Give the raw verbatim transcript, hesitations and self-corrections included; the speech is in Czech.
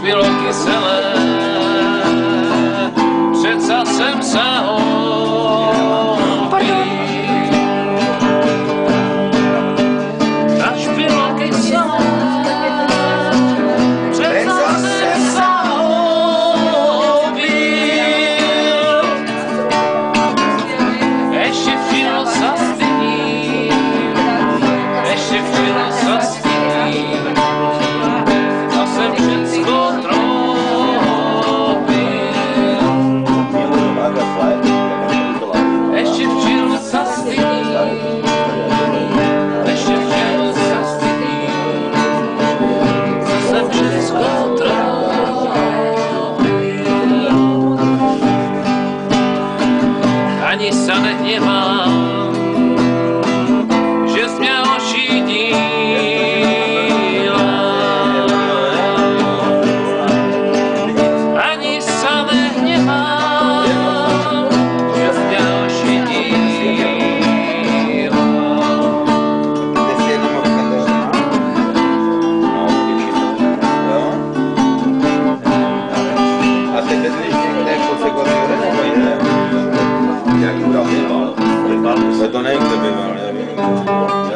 bylo kyselé, přeca jsem se opil. Až bylo kyselé, přeca jsem se opil. Ještě včilo zastydí, ještě včilo zastydí. A jsem všecko tropil. Ještě včilo zastydí, ještě včilo zastydí. A jsem všecko tropil. Ani se nehněvám, že jsi mě ošidila. Ani se nehněvám, že jsi mě ošidila. A ty bydlíš někde pod Segově, nebo jde? Jak kdo býval? To nevím, kdo býval, nevím.